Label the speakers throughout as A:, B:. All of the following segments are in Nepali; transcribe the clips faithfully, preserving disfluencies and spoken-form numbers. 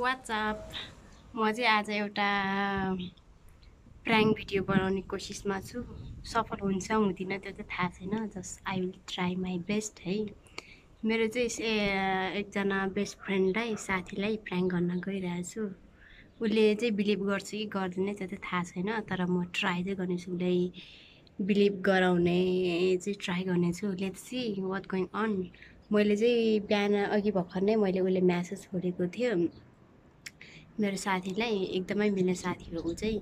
A: व्हाट्सअप म चाहिँ आज एउटा प्राङ्क भिडियो बनाउने कोसिसमा छु। सफल हुन्छ हुँदिन त्यो चाहिँ थाहा छैन, just I will try my best है। मेरो चाहिँ एकजना बेस्ट फ्रेन्डलाई साथीलाई प्राङ्क गर्न गइरहेछु। उसले चाहिँ बिलिभ गर्छ कि गर्दैन त्यो चाहिँ थाहा छैन, तर म ट्राई चाहिँ गर्नेछु उसलाई बिलिभ गराउने चाहिँ ट्राई गर्नेछु। Let's see what going on. मैले चाहिँ बिहान अघि भर्खर नै मैले उसले म्यासेज छोडेको थियो मेरो साथीलाई, एकदमै मिल्ने साथी हो ऊ चाहिँ।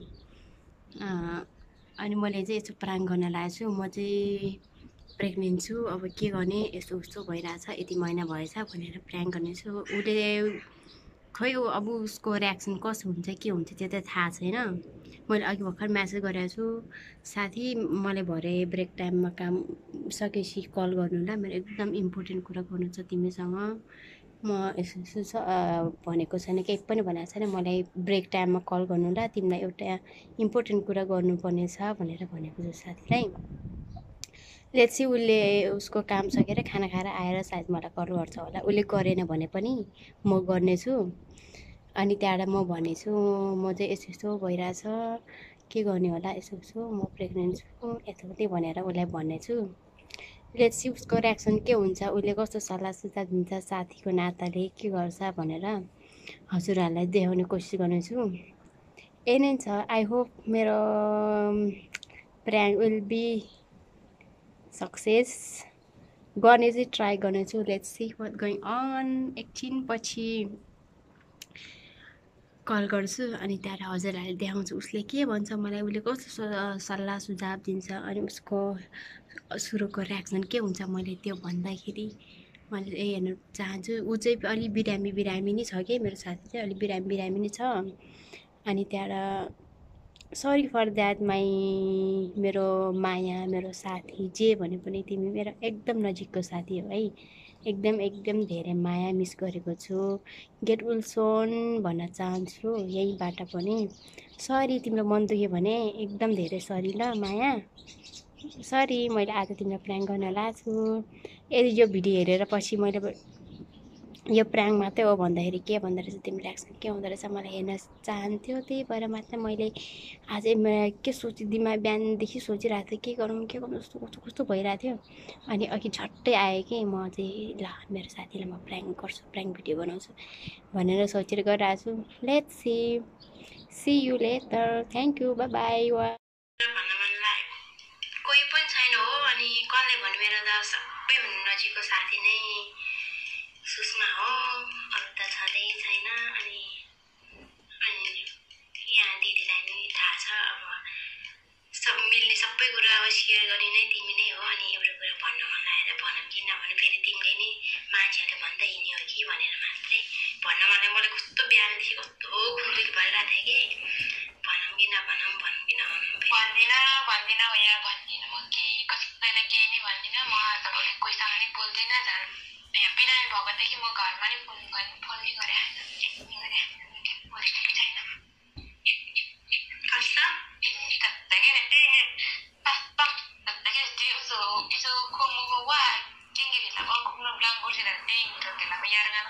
A: अनि मैले चाहिँ यसो प्राङ्क गर्न लागेको छु। म चाहिँ प्रेग्नेन्ट छु, अब के गर्ने, यस्तो उस्तो भइरहेछ, यति महिना भएछ भनेर प्राङ्क गर्नेछु। उसले खै अब उसको रियाक्सन कस्तो हुन्छ के हुन्छ त्यो त थाहा छैन। मैले अघि भर्खर म्यासेज गरेको छु, साथी मलाई भरे ब्रेक टाइममा काम सकेपछि कल गर्नु ल, मेरो एकदम इम्पोर्टेन्ट कुरा गर्नु छ तिमीसँग। म यसो यसो छ भनेको छैन, केही पनि भनेको छैन, मलाई ब्रेक टाइममा कल गर्नु ल, तिमीलाई एउटा इम्पोर्टेन्ट कुरा गर्नुपर्ने छ भनेर भनेको छु साथीलाई। लेट्स सी उसले उसको काम सकेर खाना खाएर आएर सायद मलाई कल गर्छ होला। उसले गरेन भने पनि म गर्नेछु। अनि त्यहाँबाट म भनेछु म चाहिँ यस्तो यस्तो भइरहेछ, के गर्ने होला, यसो यसो म प्रेग्नेन्ट छु यताउति भनेर उसलाई भनेछु। लेट्स सी उसको रियाक्सन के हुन्छ, उसले कस्तो सल्लाह सुझाव दिन्छ, साथीको नाताले के गर्छ भनेर हजुरहरूलाई देखाउने कोसिस गर्नेछु। यही नै छ। आई होप मेरो प्राङ्क विल बी सक्सेस। गर्ने चाहिँ ट्राई गर्नेछु। Let's see what going on. एकछिन पछि कल गर्छु अनि त्यहाँबाट हजुरहरूले देखाउँछु उसले के भन्छ मलाई, उसले कस्तो सल्लाह सुझाव दिन्छ अनि उसको सुरुको रियाक्सन के हुन्छ। मैले त्यो भन्दाखेरि मैले यही हेर्नु चाहन्छु। ऊ चाहिँ अलिक बिरामी बिरामी नै छ कि, मेरो साथी चाहिँ अलिक बिरामी बिरामी नै छ। अनि त्यहाँबाट सरी फर द्याट माई मेरो माया, मेरो साथी जे भने पनि तिमी मेरो एकदम नजिकको साथी हो है। एकदम एकदम धेरै माया मिस गरेको छु। गेट विल सोन भन्न चाहन्छु यहीँबाट पनि। सरी तिम्रो मन दुख्यो भने एकदम धेरै सरी ल माया, सरी मैले आज तिमीलाई प्राङ्क गर्न लागेको छु। यदि यो भिडियो हेरेर पछि मैले यो प्राङ्क मात्रै हो भन्दाखेरि के भन्दो रहेछ, तिम्रो रियाक्सन के हुँदो रहेछ मलाई हेर्न चाहन्थ्यो। त्यही भएर मात्रै मैले आज मलाई के सोची दिमाग बिहानदेखि सोचिरहेको थिएँ, के गरौँ के गरौँ कस्तो कस्तो कस्तो भइरहेको थियो। अनि अघि झट्टै आयो कि म चाहिँ ल मेरो साथीलाई म प्राङ्क गर्छु, प्राङ्क भिडियो बनाउँछु भनेर सोचेर गरिरहेको छु। Let's see see you later. Thank you, bye bye. वा भन्न मन लाग्यो, कोही पनि छैन हो। अनि कसले भन्यो, मेरो त सबैभन्दा नजिकको साथी नै सुषमा हो, अरू त छँदै छैन। अनि अनि यहाँ दिदीलाई नि थाहा छ, अब सब मिल्ने सबै कुरा अब सेयर गर्ने नै तिमी नै हो। अनि एउटा कुरा भन्न मन लागेर भनौँ कि नभनौँ, फेरि तिमीले नि मान्छेहरूले भन्दै हिँड्यो कि भनेर मात्रै भन्न मन लाग्यो। मलाई कस्तो बिहानदेखि कस्तो खुन्दुकी भइरहेको थियो कि भनौँ कि नभनौँ भनौँ कि नभनौँ। भन्दिनँ भन्दिनँ यहाँ भन्दिनँ, म केही कसैलाई केही नै भन्दिनँ। म आज भोलि कोहीसँग नि बोल्दिनँ। झन् बिरामी भएकोदेखि म घरमा नि फोन गर्ने फोन नै गरेँ बोलेको छैन। कसम itu kumukuha tinggi di labang kumno blang boleh dan ting itu kita bayar kan.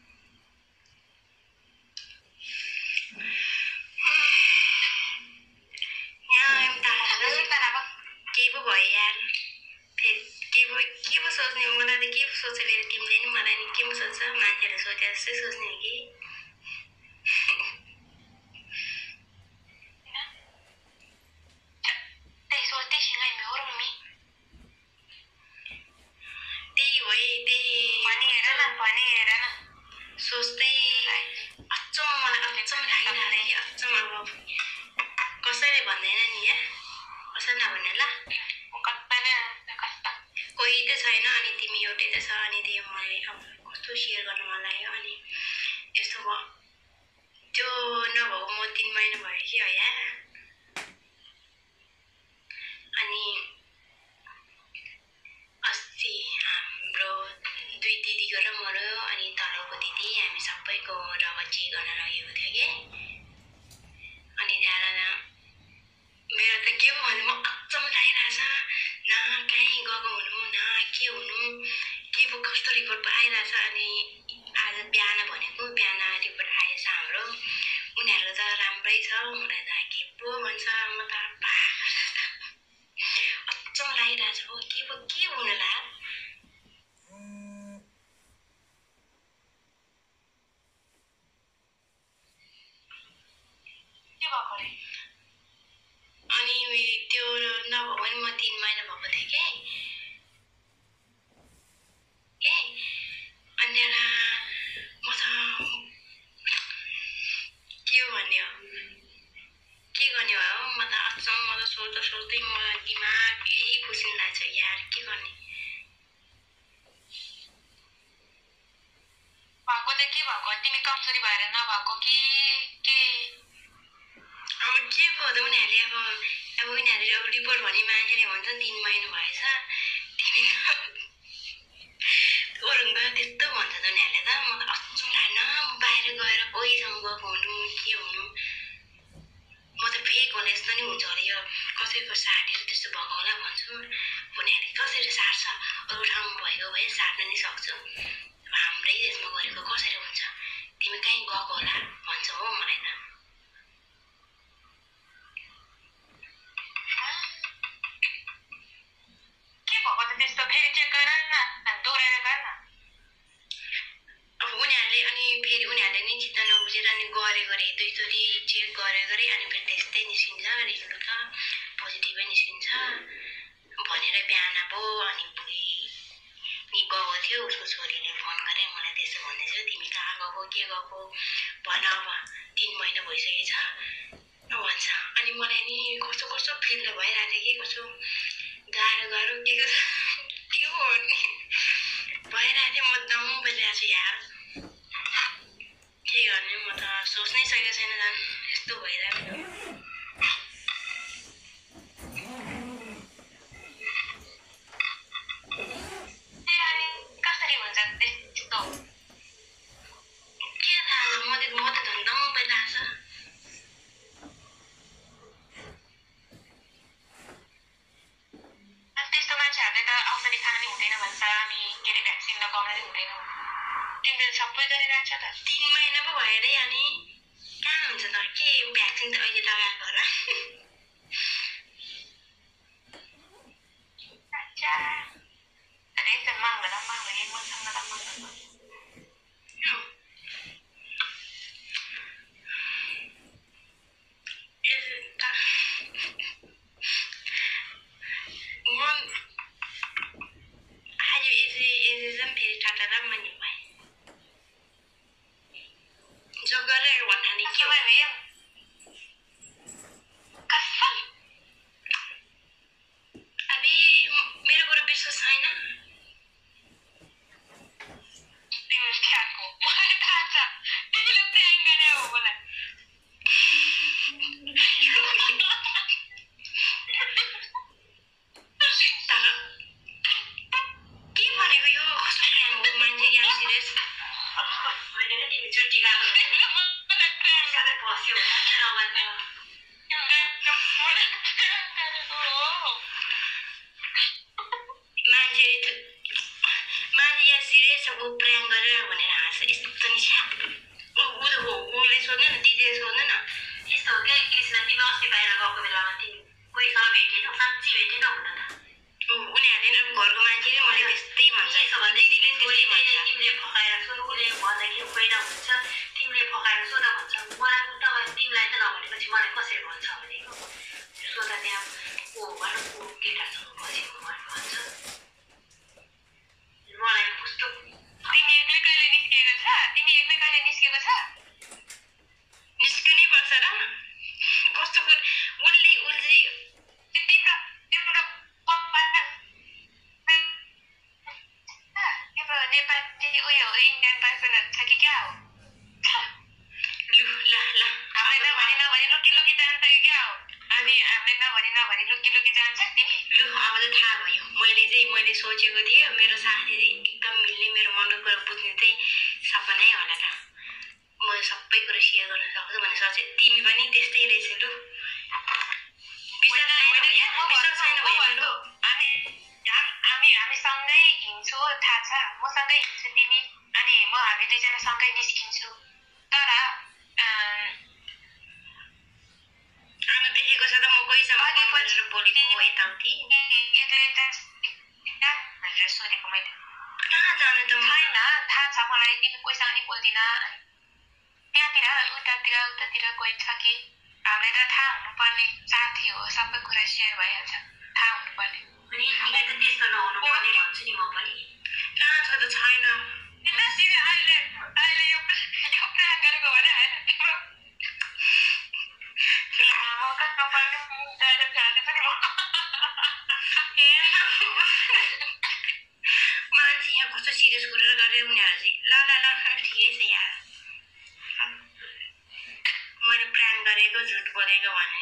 A: Ya, em tahu. Lalu kita apa? Kibu bayar. Kibu kibu sosnya mana ada kibu sosnya dari tim lain mana ni kibu sosnya mana ada sosnya sosnya lagi. सोच्दै अचम्म मलाई अचम्म लागिरहेको थियो, अचम्म। अब कसैले भन्दैन नि या, कसै नभन्ने ल, कोही त छैन अनि तिमी एउटै त छ। अनि त्यो मलाई अब कस्तो सेयर गर्नु मन लाग्यो। अनि यस्तो भयो, त्यो नभएको म तिन महिना भयो कि हो या। अनि अस्ति हाम्रो दुई दिदीको र मेरो अनि तलको दिदी हामी सबैको रगची गर्न लगेको थियो कि। अनि त्यहाँबाट मेरो त के भयो भने म अचम्म लागिरहेछ, न कहीँ गएको हुनु न के हुनु, के पो कस्तो रिपोर्ट आइरहेछ। अनि आज बिहान भनेको बिहान रिपोर्ट आएछ हाम्रो त राम्रै छ मलाई त के पो भन्छ म त अचम्म लागिरहेछ हो के पो के हुनु ला अनि त्यो नभएको पनि म तीन महिना भएको थिएँ के ए अनि म त के भन्ने हो के गर्ने हो म त अचम्म म त सोच्दा सोच्दै म दिमाग केही खुसी लाग्छ यार के गर्ने भएको त के भएको तिमी कमजोरी भएर नभएको कि के अब के भयो उनीहरूले अब अब उनीहरूले अब रिपोर्ट भन्ने मान्छेले भन्छ तिन महिना भएछ तिमी ओरुङ गयो त्यस्तो भन्छ त उनीहरूले त म त अचम्म लाग्न म बाहिर गएर कोहीसँग गएको हुनु के हुनु म त फेक होला यस्तो नि हुन्छ अरे यो कसैको साटेर त्यस्तो भएको होला भन्छु उनीहरूले कसरी साट्छ अरू ठाउँमा भएको भए साट्न नि सक्छु हाम्रै देशमा गरेको कसरी हुन्छ तिमी कहीँ गएको होला भन्छ हो मलाई त के भएको त त्यस्तो फेरि चेक गर न दोहोऱ्याएर गर न अब उनीहरूले अनि फेरि उनीहरूले नि चित्त नबुझेर अनि गरे गरे दुईचोटि चेक गरे गरे अनि फेरि त्यस्तै निस्किन्छ रिजल्ट त पोजिटिभै निस्किन्छ भनेर बिहान पो अनि पुगी नि गएको थियो उसको छोरीले फोन गरे मलाई त्यस्तो भन्दैछ तिमी कहाँ गएको के गएको भन अब तिन महिना भइसकेछ भन्छ अनि मलाई नि कस्तो कस्तो फिल भइरहेको थियो कि कस्तो गाह्रो गाह्रो के के हो भइरहेको थियो म दम भइरहेको छु यार के गर्ने म त सोच्नै सकेको छैन झन् यस्तो भइरहेको कसरी हुन्छ त्यस्तो के थाहा म त म त झन् दम भइरहेको छ त्यस्तो मान्छेहरूले त औषधि खानु नि हुँदैन भन्छ अनि के अरे भ्याक्सिन लगाउनु नि हुँदैन तिमीले सबै गरिरहेको छ त तिन महिना पो भयो अरे अनि कहाँ हुन्छ त के भ्याक्सिन त अहिले लगाएको होला अच्छा अरे त माग्दैन माग्दैन एक मनसँग त माग्दैन सोचेको थिएँ मेरो साथीले एकदम मिल्ने मेरो मनको कुरा बुझ्ने चाहिँ सपनै होला त म सबै कुरा सेयर गर्न सक्छु भन्ने सोचे तिमी पनि त्यस्तै रहेछ लु विश्वास छैन भैया विश्वास छैन भैया लु हामी हामी हामी सँगै हिँड्छौ थाहा छ म सँगै हिँड्छु तिमी अनि म हामी दुईजना सँगै निस्किन्छु तर
B: भनेर बोलेको यताउति भनेर सोधेको मैले कहाँ जानु त छैन थाहा छ मलाई तिमी कोहीसँग नि बोल्दिन त्यहाँतिर उतातिर उतातिर कोही छ कि हामीलाई त थाहा हुनुपर्ने साथी हो सबै कुरा सेयर भइहाल्छ थाहा हुनुपर्ने अनि तिमी त त्यस्तो नहुनु पर्ने भन्छु नि म पनि कहाँ छ त छैन तिमी अहिले अहिले यो यो कुरा गरेको भने होइन म कहाँ पर्ने गएर फ्याल्दै पनि मान्छे यहाँ कस्तो सिरियस कुरा गरेर उनीहरू चाहिँ ल ल ल ठिकै छ यार मैले प्लान गरेको झुट बोलेको भने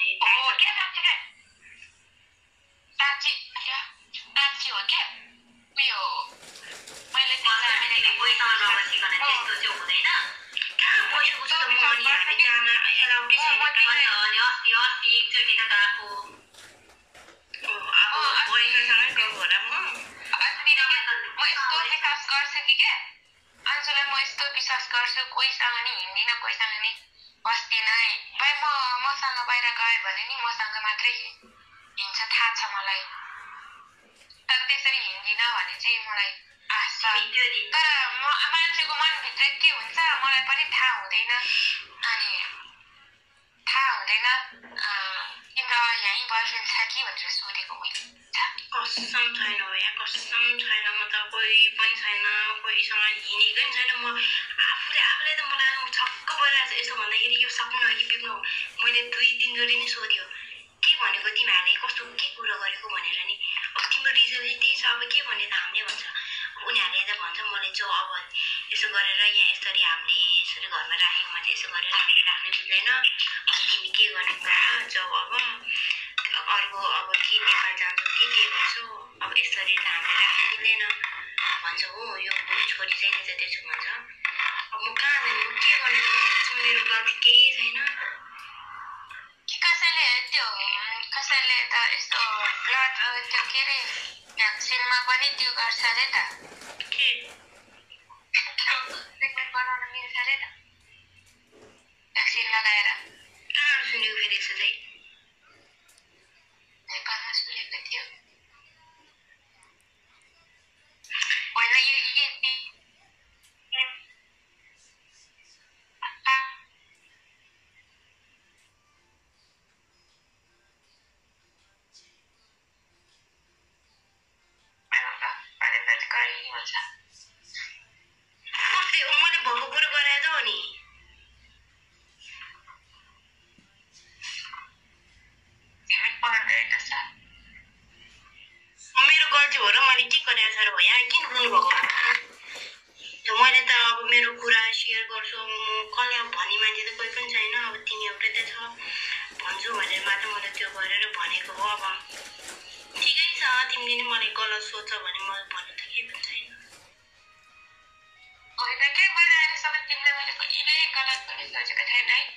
B: साँच्ची साँच्ची हो क्या उयो मैले पैसा नबसिकन त्यस्तो चाहिँ हुँदैन कहाँ पैसा बुझ्छु त म अनि हामी जान एलाउडै छैन अनि अस्ति अस्ति एकचोटि त गएको अब पैसासँगै गएको होला म म यस्तो विश्वास गर्छु कि क्या अन्जुलाई म यस्तो विश्वास गर्छु कोहीसँग नि हिँड्दिनँ कोहीसँग नि बस्दिनँ भाइ म मसँग बाहिर गयो भने नि मसँग मात्रै हिँड्छ थाहा छ मलाई तर त्यसरी हिँड्दिनँ भने चाहिँ मलाई आश छ तर म मान्छेको मनभित्र के हुन्छ मलाई पनि थाहा हुँदैन अनि थाहा हुँदैन तिम्रो यहीँ बोयफ्रेन्ड छ कि भनेर सोधेको मैले कसम छैन हो यहाँ कसम छैन म त कोही पनि छैन कोहीसँग हिँडेकै पनि छैन म आफूले आफूले त मलाई छक्क परिरहेको छ यस्तो भन्दाखेरि यो सक्नु हो कि बिग्नु हो मैले दुई तिनचोटि नै सोध्यो के भनेको तिमीहरूले कस्तो के कुरो गरेको भनेर नि अब तिम्रो रिजन चाहिँ त्यही छ अब के भने त हामीले भन्छ उनीहरूले त भन्छ मलाई जो अब यसो गरेर यहाँ यसरी हामीले यसरी घरमा राखेको मान्छे यसो गरेर राख्नु मिल्दैन अब तिमी के गर्नु पर्छ जो अब अर्को अब के नेपाल जान्छौ के के गर्छौ अब यसरी त हामीले राख्नु मिल्दैन भन्छ हो यो छोरी चाहिँ नि चाहिँ त्यसो भन्छ अब म कहाँ जाने म के गर्ने मेरो गल्ती केही छैन कसैले त्यो कसैले त यस्तो ब्लड त्यो के अरे भ्याक्सिनमा पनि त्यो गर्छ अरे त के ट्रिटमेन्ट बनाउन मिल्छ अरे त भ्याक्सिन लगाएर कहाँ सुनेको फेरि यसो चाहिँ नेपालमा सुनेको थियो होइन यो मैले भएको कुरो गराएर हो नि मेरो गल्ती हो र मैले के गरेर छ र भैया किन रुनु भएको मैले त अब मेरो कुरा सेयर गर्छु म कसलाई भन्ने मान्छे त कोही पनि छैन अब तिमी एउटै त छ भन्छु भनेर मात्र मैले त्यो गरेर भनेको हो अब ठिकै छ तिमीले नि मलाई गलत सोध्छ भने म भन्नु त केही पनि छैन होइन के मैले अहिलेसम्म तिमीलाई मैले कहिल्यै गलत पनि सोचेको छैन है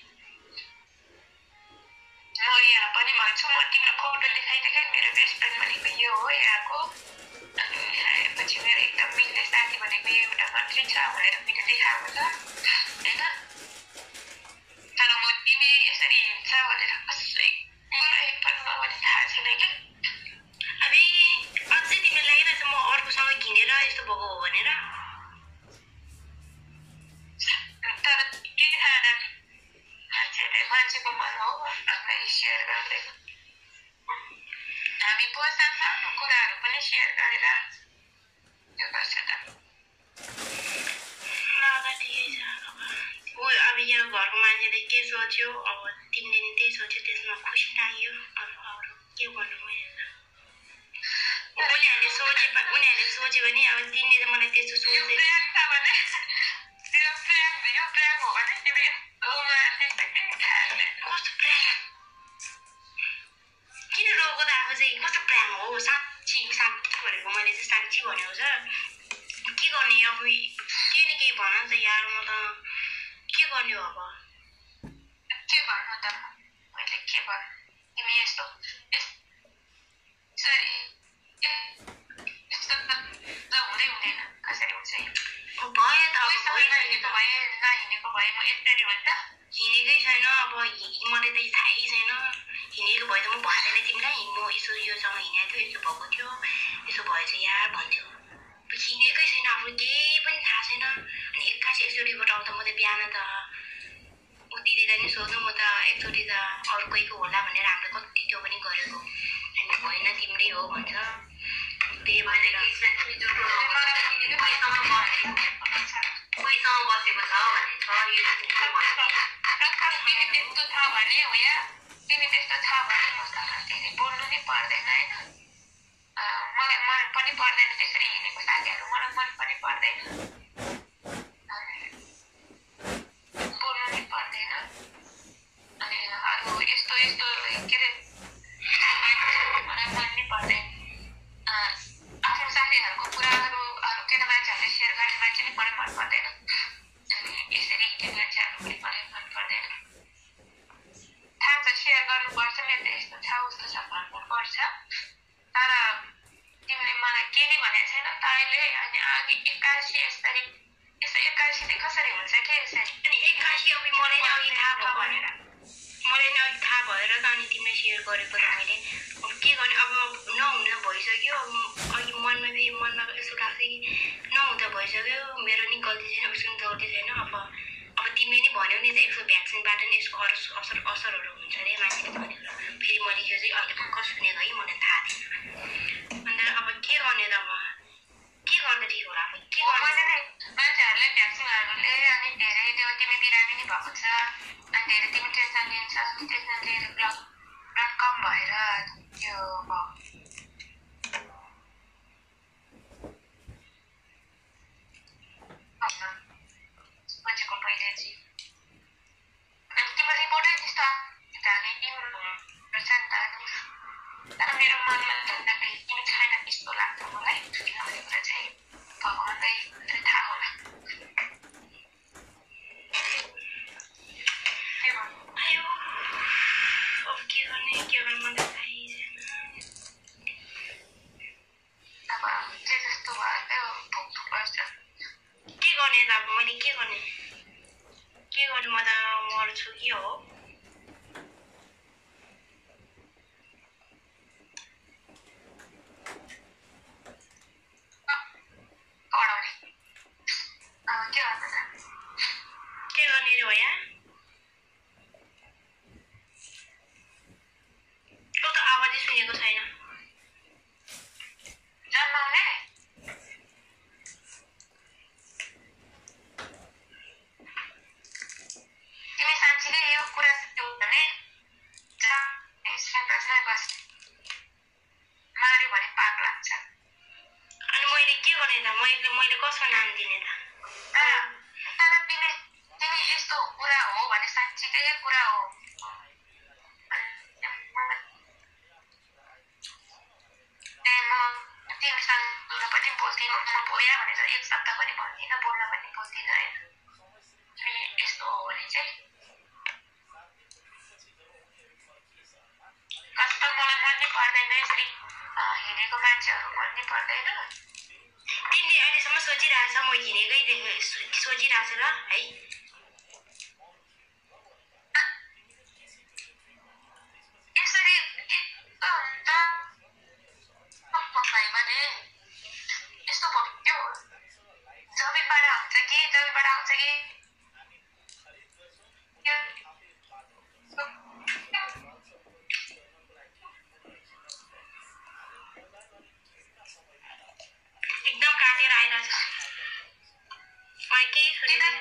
B: म यहाँ पनि भन्छु म तिम्रो फोटो देखाइ देखाइ मेरो बेस्ट फ्रेन्ड भनेको यो हो यहाँको अनि आएपछि मेरो एकदम मिल्ने साथी भनेको एउटा मात्रै छ भनेर मैले देखाएको छ होइन तर म तिमी यसरी हिँड्छ भनेर कसै मलाई पनि नभने थाहा छैन क्या अब अझै तिमीलाई लागिरहेछ म अर्कोसँग घिनेर यस्तो भएको हो भनेर तर के थाहा मान्छेले मान्छेको मन हो हामीलाई सेयर गर्दैन हामी बस्दा सानो कुराहरू पनि सेयर गरेर त्यो गर्छ त ठिकै छ अब अब यहाँ घरको मान्छेले के सोच्यो अब तिमीले नि त्यही सोच्यो त्यसमा खुसी लाग्यो अब अरू के गर्नु मैले उनीहरूले सोचे उनीहरूले सोच्यो भने अब तिमीले त मलाई त्यस्तो सोच्दैन कस्तो प्रेम किन रोको त आफू चाहिँ कस्तो प्रेम हो साँच्ची साँच्ची भनेको मैले चाहिँ साँच्ची भनेको छ के गर्ने अब केही न केही भन त यार म त के गर्ने हो अब के भन्नु त मैले के भन्नु तिमी यस्तो सरी यस्तो त हुँदै हुँदैन कसरी हुन्छ भयो त हिँडेको भए नहिँडेको भए म यसरी हुन्छ हिँडेकै छैन अब मलाई त थाहै छैन हिँडेको भए त म भन्दैन तिमीलाई म यसो योसँग हिँडेको थियो यस्तो भएको थियो यसो भएछ यार भन्थ्यो हिँडेकै छैन आफू केही पनि थाहा छैन अनि एक्कासी एकचोटिबाट आउँदा म त बिहान त ऊ दिदीलाई नि सोध्नु म त एकचोटि त अरू कोहीको होला भनेर हामीले कति त्यो पनि गरेको अनि होइन तिम्रै हो भन्छ त्यही भएर कोहीसँग बसेको छ भन्ने छ यो तिमी त्यस्तो छ भने हो या तिमी त्यस्तो छ भने मसँग त्यसरी बोल्नु नै पर्दैन होइन मलाई मन पनि पर्दैन त्यसरी हिँडेको साथीहरू मलाई मन पनि पर्दैन बोल्नु नै पर्दैन अनि अरू यस्तो यस्तो के अरे मलाई मन नै पर्दैन आफ्नो साथीहरूको कुराहरू अरू केटा मान्छेहरूले सेयर गर्ने मान्छे नै मलाई मन पर्दैन अनि यसरी हिँड्ने मान्छेहरू पनि मलाई मन पर्दैन थाहा छ सेयर गर्नुपर्छ मेरो त यस्तो छ उस्तो छ भन्नुपर्छ तर तिमीले मलाई के नै भनेको छैन तैँले अनि अघि एक्कासी यसरी यस्तो एक्कासी चाहिँ कसरी हुन्छ के यसरी अनि एक्कासी अब मलाई नै अघि थाहा भयो भनेर मलाई नै अघि थाहा भएर त अनि तिमीलाई सेयर गरेको त मैले अब के गर्ने अब नहुँदा भइसक्यो अघि मनमा फेरि मनमा यसो लाग्छ कि नहुँदा भइसक्यो मेरो नि गल्ती छैन उसको नि गल्ती छैन अब अब तिमीले नि भन्यौ नि त यसो भ्याक्सिनबाट नि यसको असर असरहरू हुन्छ अरे मान्छेले भनेर फेरि मैले यो चाहिँ अहिले भर्खर सुनेको है मलाई थाहा थिएन अन्त अब के गर्ने त अब के गर्दा ठिक होला अब के गर्ने मान्छेहरूले भ्याक्सिनहरूले अनि धेरै त्यो तिमी बिरामी नै भएको छ अनि धेरै तिमी टेन्सन लिन्छ टेन्सन लिएर ब्लड ब्लड कम भएर त्यो मान्छेको पहिला चाहिँ अनि तिम्रो रिपोर्टै त्यस्तो हामी तिम्रो रहेछ नि त तर मेरो मनमा भन्दाखेरि तिमी छैन त्यस्तो लाग्छ मलाई किनभने कुरा चाहिँ भगवान्लाई थाहा होला आयो अब के गर्ने के गर्ने मलाई थाहै छैन अब जे जस्तो भयो भोग्नुपर्छ के गर्ने त अब मैले के गर्ने के गर्ने म त मर्छु कि हो पढाउने अब के गर्नु त के गर्ने रे हो या त आवाजै सुनेको छैन जन्माउने तिमी साँच्चीकै यो कुरा भने बस मार्यो भने पाप लाग्छ अनि मैले के गर्ने त मैले मैले कसको नाम दिने त तर तिमी तिमी यस्तो कुरा हो भने साँच्चीकै कुरा हो तिमीसँग पनि बोल्दिनँ म बोया भनेर एक सप्ताह पनि भन्दिनँ बोल्न पनि बोल्दिनँ होइन तिमी यस्तो हो भने चाहिँ कस्तो मलाई मन नै पर्दैन यसरी हिँडेको मान्छेहरू मन नै पर्दैन तिमीले अहिलेसम्म सोचिरहेछ म हिँडेकै सोचिरहेछ ल है यसरी भने यस्तो भयो जमीबाट हुन्छ कि जमीबाट आउँछ कि एकदम काटेर आइरहेछ मलाई केही सुनिँदैन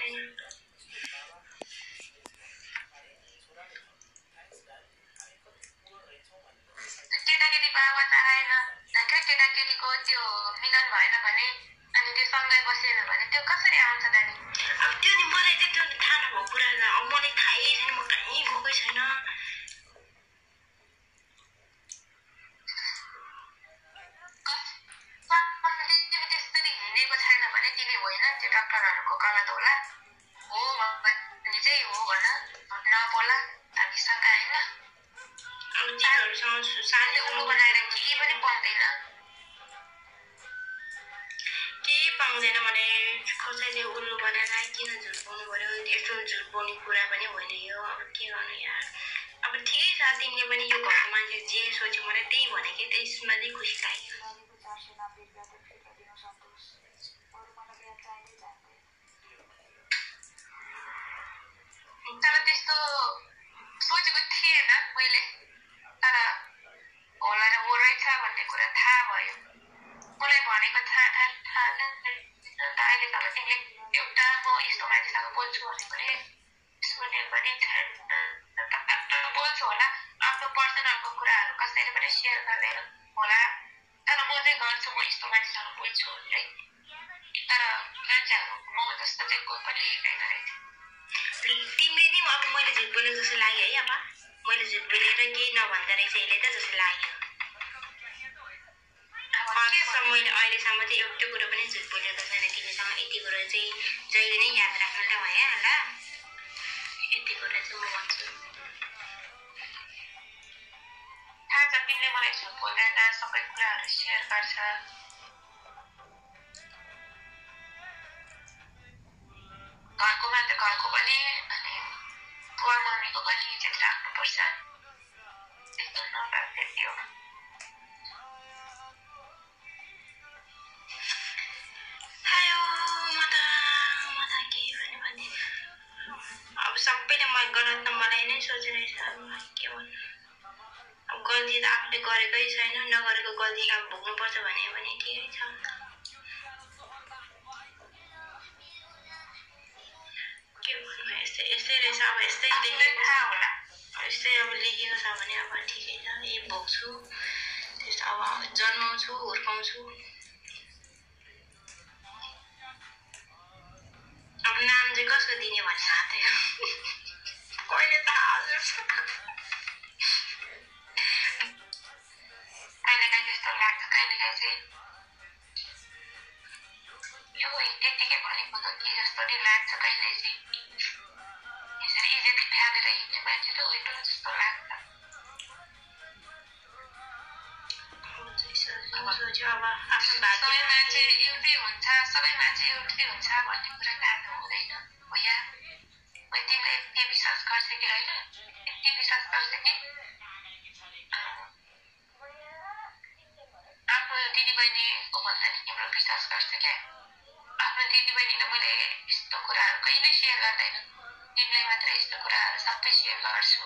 B: केटाकेटी बाबा त आएन केटाकेटीको त्यो मिलन भएन भने अनि त्यो सँगै बसेन भने त्यो कसरी आउँछ त नि अब त्यो नि मलाई चाहिँ त्यो थाहा नभएको कुरा अब मलाई थाहै छैन म कहीँ गएकै छैन त्यसरी हिँडेको छैन भने तिमी होइन त्यो डक्टरहरूको गलत होला हो भने चाहिँ हो भन नबोला हामीसँग होइन अब तिनीहरूसँग साथी उल्लु बनाएर केही पनि पाउँदैन केही पाउँदैन भने कसैले उल्लु बनाएर किन झुट बोल्नु पर्यो यस्तो झुट बोल्ने कुरा पनि होइन यो अब के गर्नु यार अब ठिकै छ तिमीले पनि यो घरको मान्छे जे सोच्यो मलाई त्यही भनेकै त्यसमा चाहिँ खुसी लाग्यो तर त्यस्तो सोचेको थिएन मैले तर होला र हो रहेछ भन्ने कुरा थाहा भयो मलाई भनेको थाहा थाहा थाहा अहिले त तिमीले एउटा म यस्तो मान्छेसँग बोल्छु भनेको नि सुने पनि बोल्छु होला आफ्नो पर्सनलको कुराहरू कसैले पनि सेयर गर्दैन होला तर म चाहिँ गर्छु म यस्तो मान्छेसँग बोल्छु है तर मान्छेहरू म जस्तो चाहिँ कोही पनि हेर्दैन रहेछ तिमीले नि अब मैले झुट बोलेको जस्तो लाग्यो है अब मैले झुट बोलेर केही नभन्दो रहेछ यसले त जस्तो लाग्यो मैले अहिलेसम्म चाहिँ एउटा कुरो पनि झुट बोलेको छैन तिमीसँग यति कुरो चाहिँ जहिले नै याद राख्नु ल भयो होला यति कुरा चाहिँ म भन्छु थाहा छ तिमीले मलाई झुट बोल्दैन सबै कुराहरू सेयर गर्छ घरको मात्र घरको पनि अनि बुवा मम्मीको पनि इज्जत राख्नुपर्छ त्यस्तो नगर्नु त्यति हो अब सबैले म गलत त मलाई नै सोचिरहेछ के भन्नु अब गल्ती त आफूले गरेकै छैन नगरेको गल्ती अब भोग्नुपर्छ भने पनि ठिकै छ के भन्नु यस्तै यस्तै रहेछ अब यस्तै लेखेको थाहा होला यस्तै अब लेखेको छ भने अब ठिकै छ यही भोग्छु त्यस्तो अब जन्माउँछु हुर्काउँछु अब नाम चाहिँ कसको दिने भन्ने हातै कहिले त हजुर कहिलेकाहीँ त्यस्तो लाग्छ कहिलेकाहीँ चाहिँ यो त्यत्तिकै भनेको त के जस्तो नि लाग्छ कहिले चाहिँ यसरी इज्जत फ्यालेर हिँड्ने मान्छे त होइन जस्तो लाग्छ अब आफ्नो सबै मान्छे एउटै हुन्छ सबै मान्छे एउटै हुन्छ भन्ने कुरा थाहा त हुँदैन हो या मैले तिमीलाई यति विश्वास गर्छु कि होइन यति विश्वास गर्छु कि आफ्नो दिदीबहिनीको भन्दा नि तिम्रो विश्वास गर्छु क्या आफ्नो दिदीबहिनीलाई मैले यस्तो कुराहरू कहिले सेयर गर्दैन तिमीलाई मात्र यस्तो कुराहरू सबै सेयर गर्छु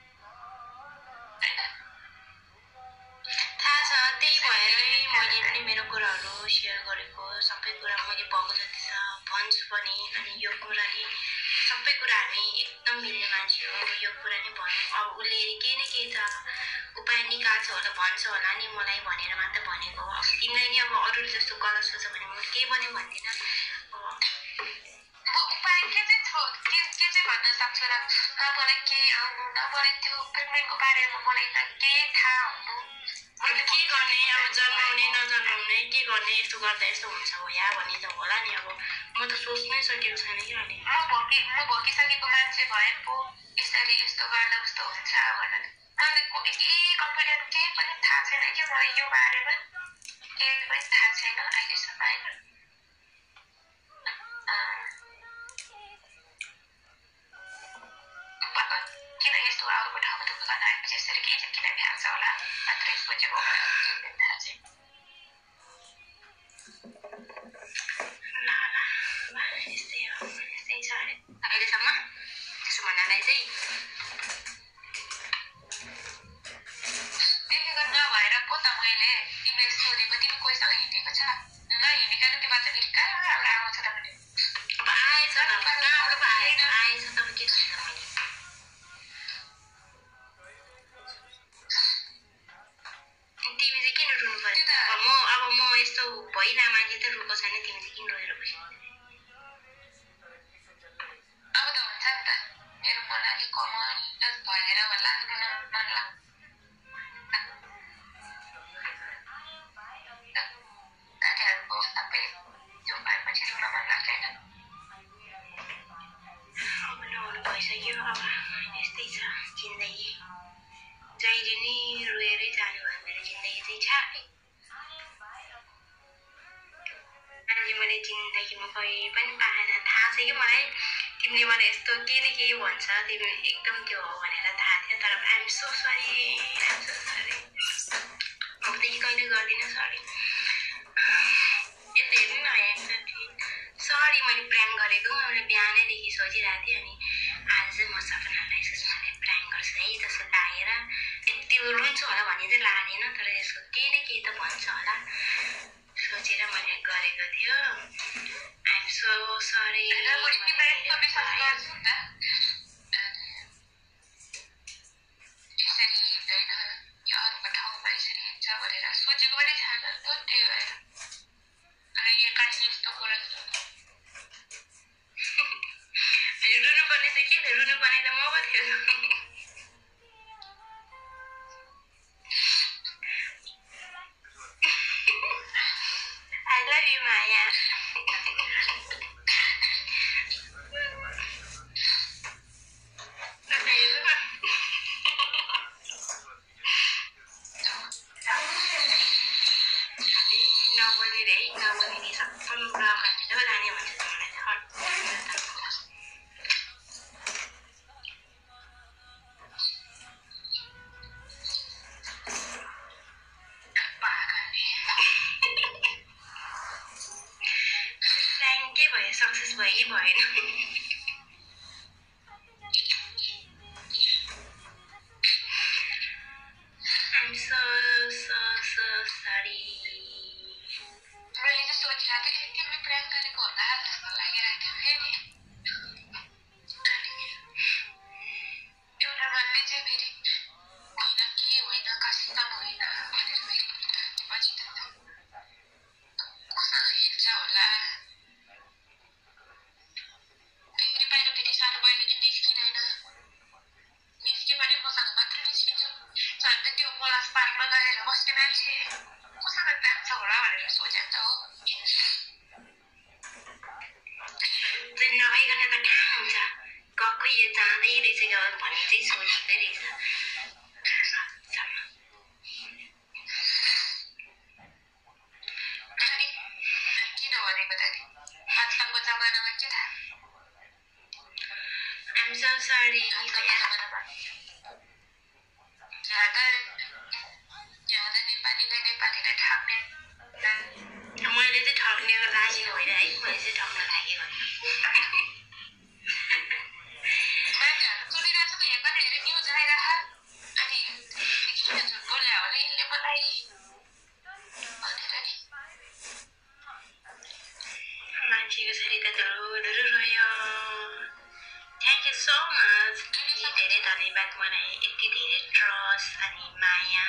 B: होइन थाहा छ त्यही भएरै मैले पनि मेरो कुराहरू सेयर गरेको सबै कुरा मैले भएको जति छ भन्छु पनि अनि यो कुरा नि सबै कुरा हामी एकदम मिल्ने मान्छे हो यो कुरा नि भनौँ अब उसले केही न केही त उपाय निकाल्छ होला भन्छ होला नि मलाई भनेर मात्र भनेको हो अब तिमीलाई नि अब अरूले जस्तो गलत सोच्छ भने म केही पनि भन्दिनँ अब उपाय के चाहिँ छ के के चाहिँ भन्न सक्छु र न मलाई केही आउनु न मलाई त्यो प्रेग्नेन्टको बारेमा मलाई त केही थाहा हुनु मैले के गर्ने अब जन्माउने नजन्माउने के गर्ने यस्तो गर्दा यस्तो हुन्छ हो या भन्ने त होला नि अब म त सोच्नै सकेको छैन कि अहिले म भोकि म भोकिसकेको मान्छे भए पो यसरी यस्तो गर्दा उस्तो हुन्छ भनेर मलाई केही कन्फिडेन्ट केही पनि थाहा छैन कि मलाई यो बारेमा केही पनि थाहा छैन अहिलेसम्म होइन किन यस्तो अरूको ठाउँमा दुःख गर्न आएपछि यसरी केही चाहिँ किन भ्याउँछ होला मात्रै सोचेको थाहा छैन यस्तै हो यस्तै छ अहिलेसम्म त्यसो भन्नालाई चाहिँ देखेको नभएर पो त मैले तिमीले सोधेको तिमी कोहीसँग हिँडेको छ नहिँडिकन त्यो मात्रै फेरि कहाँबाट आउँछ त भने अब आएछ त कहाँबाट आएन आएछ त के गर्छ मैले तिमी चाहिँ किन रुनु पर्यो अब म अब म यस्तो भइरह मान्छे त रुको छैन तिमी चाहिँ किन रोएर बस्यो अब त हुन्छ नि त मेरो मन अलिक कमल भएर होला रुन मन लाग्छ साथीहरूको सबै त्यो भएपछि रुन मन लाग्दैन अब नहुनु भइसक्यो अब यस्तै छ जिन्दगी जहिले नि रोएरै जानु भयो मेरो जिन्दगी चाहिँ छ आज मैले जिन्दगीमा कहिले पनि पाएन थाहा छ कि मलाई तिमीले मलाई यस्तो के न के भन्छ तिमी एकदम त्यो हो भनेर थाहा थियो तर I'm so sorry I'm so sorry अबदेखि कहिले गर्दिनँ सरी यस्तो हेर्नु न एकचोटि सरी मैले प्र्याङ्क गरेको मैले बिहानैदेखि सोचिरहेको थिएँ अनि आज चाहिँ म सपनालाई सुषमाले प्र्याङ्क गर्छु है जस्तो लागेर यति रुन्छु होला भन्ने चाहिँ लागेन तर यसको केही न केही त भन्छ होला सोचेर मैले गरेको थियो आइएम सो सरी सोचेको पनि छैन त्यही भएर यो काट्ने यस्तो कुरा रुनु पर्ने चाहिँ के रुनु पर्ने त म पो थियो I love you, Maya. Nobody day, nobody needs a phone block and no one wants to let her. Success भयो भएन I'm so so so sorry मैले चाहिँ सोचिरहेको थिएँ तिमीले प्र्याङ्क गरेको होला जस्तो लागिरहेको थियो फेरि एउटा भन्ने चाहिँ फेरि होइन के होइन कस्तो होइन भनेर फेरि पछि त कस्तो हेर्छ होला सानो बहिनी कि निस्किँदैन निस्क्यो भने मसँग मात्र निस्किन्छ झन् त्यो पलास पार्कमा गएर बस्ने मान्छे मसँग जान्छ होला भनेर सोचेको त हो नभइकन त कहाँ हुन्छ गएको यो जाँदै रहेछ भन्ने चाहिँ सोच्दै रहेछ अनि किन भनेको त नि आजकलको जमानामा के थाहा I'm so sorry. ज्यादा ज्यादा नेपालीलाई नेपालीलाई ठग्ने मैले चाहिँ ठग्नेको लागेको होइन है मैले चाहिँ ठग्न लागेको होइन मान्छेहरू सुनिरहेको छ हेर्दा हेरे न्युज आइरह अनि किन झुट बोल्यो होला यसले मलाई भनेर नि मान्छेको शरीर त धुरु धुरु रह्यो Thank you so much. धेरै धन्यवाद मलाई यति धेरै ट्रस्ट अनि माया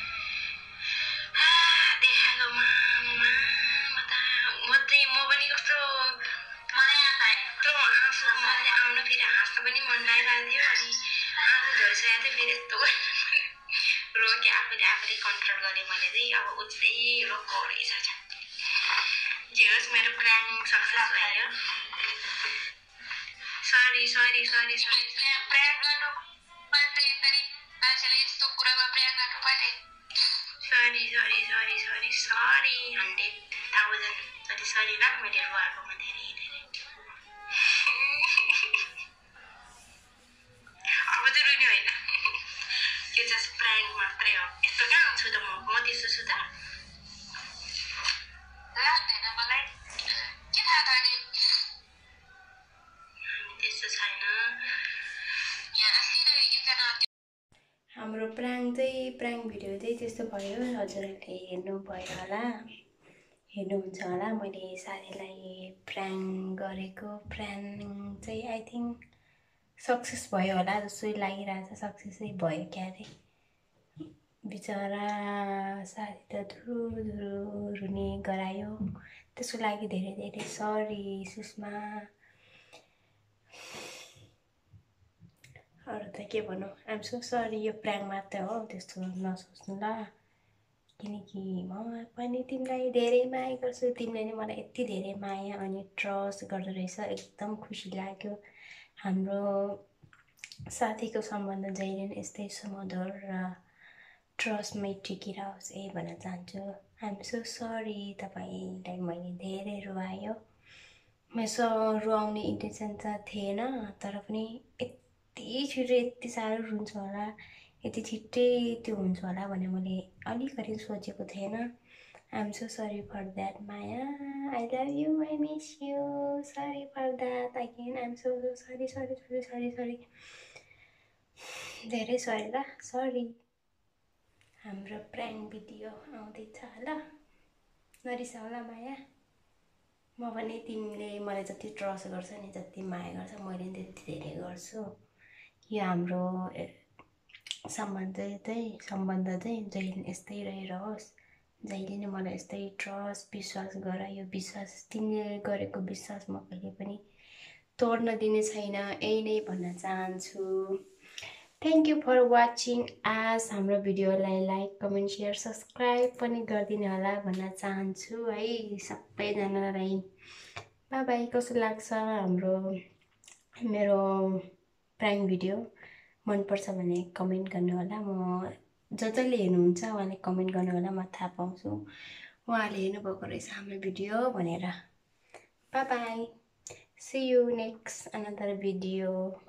B: देखाएको मामा म त म चाहिँ म पनि कस्तो मलाई यस्तो आँसु मलाई आउन फेरि हाँस्न पनि मन लागिरहेको थियो अनि आँसु झरिसकेको थियो फेरि यस्तो रोके आफूले आफूले कन्ट्रोल गरेँ मैले चाहिँ अब उच्चै रोको रहेछ जे होस् मेरो प्लान सक्सेस भयो Sorry, sorry, sorry, sorry. Prank गर्नु मात्रै यसरी मान्छेले यस्तो कुरामा प्र्याङ्क गर्नु पर्ने sorry sorry sorry sorry sorry hundred thousand sorry sorry ल मैले रुवाएकोमा धेरै धेरै अब चाहिँ रुने होइन यो जस्ट प्र्याङ्क मात्रै हो यस्तो कहाँ आउँछु त म म त्यस्तो छु त लाग्दैन मलाई के थाहा त अनि त्यस्तो छैन
A: हाम्रो प्र्याङ्क चाहिँ प्र्याङ्क भिडियो चाहिँ त्यस्तो भयो हजुरहरूले हेर्नुभयो होला हेर्नुहुन्छ होला मैले साथीलाई प्र्याङ्क गरेको प्र्याङ्क चाहिँ आई थिङ्क सक्सेस भयो होला जस्तो लागिरहेछ सक्सेसै भयो क्या अरे बिचरा साथी त धुरु धुरु रुने गरायो त्यसको लागि धेरै धेरै सरी सुषमा अरू त के भनौँ आइएम सो सरी यो प्र्याङ्क मात्रै हो त्यस्तो नसोच्नु ल किनकि म पनि तिमीलाई धेरै माया गर्छु तिमीले नै मलाई यति धेरै माया अनि ट्रस्ट गर्दो रहेछ एकदम खुसी लाग्यो हाम्रो साथीको सम्बन्ध जहिले नै यस्तै सुमधुर र ट्रस्टमै टिकिरहोस् यही भन्न चाहन्छु आइएम सो सरी तपाईँलाई मैले धेरै रुवायो मेसँग रुवाउने इन्टेन्सन त थिएन, तर पनि यति छिटो यति साह्रो रुन्छ होला, यति छिट्टै त्यो हुन्छ होला भने मैले अलिकति सोचेको थिएन। I am so sorry for that Maya, I love you, I miss you, sorry for that again, I am so so sorry sorry sorry sorry sorry धेरै सरी ल, सरी। हाम्रो प्राङ्क भिडियो आउँदैछ ल, नरिसा होला माया। म पनि तिमीले मलाई जति ट्रस्ट गर्छ नि, जति माया गर्छ, मैले पनि त्यति धेरै गर्छु। यो हाम्रो सम्बन्ध चाहिँ सम्बन्ध चाहिँ जहिले यस्तै रहिरहोस्, जहिले नै मलाई यस्तै ट्रस्ट विश्वास गर। यो विश्वास तिमीले गरेको विश्वास म कहिले पनि तोड्न दिने छैन, यही नै भन्न चाहन्छु। थ्याङ्क यू फर वाचिङ आज। हाम्रो भिडियोलाई लाइक कमेन्ट सेयर सब्सक्राइब पनि गरिदिनु होला भन्न चाहन्छु है सबैजनालाई। Bye bye. कस्तो लाग्छ हाम्रो मेरो प्राङ्क भिडियो, मनपर्छ भने कमेन्ट गर्नु होला। म ज जसले हेर्नुहुन्छ उहाँले कमेन्ट गर्नु होला, म थाहा पाउँछु उहाँले हेर्नुभएको रहेछ हाम्रो भिडियो भनेर। Bye bye, see you next another video.